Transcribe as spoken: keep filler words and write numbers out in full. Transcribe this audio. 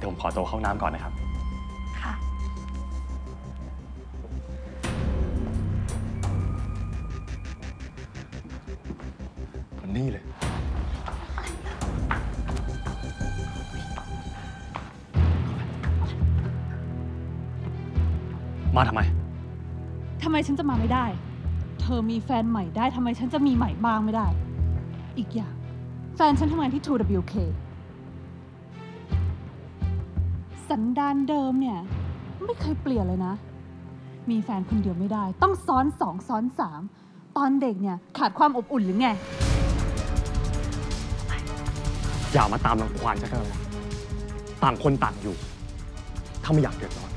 ดี๋ยวผมขอตัวเข้าน้ำก่อนนะครับค่ะมันนี่เลยมาทำไมทำไมฉันจะมาไม่ได้เธอมีแฟนใหม่ได้ทำไมฉันจะมีใหม่บ้างไม่ได้อีกอย่างแฟนฉันทำงานที่ ทู ดับเบิลยู เค สันดานเดิมเนี่ยไม่เคยเปลี่ยนเลยนะมีแฟนคนเดียวไม่ได้ต้องซ้อนสองซ้อนสามตอนเด็กเนี่ยขาดความอบอุ่นหรือไงอย่ามาตามรังควานฉันกันเลยต่างคนต่างอยู่ถ้าไม่อยากเดือดร้อน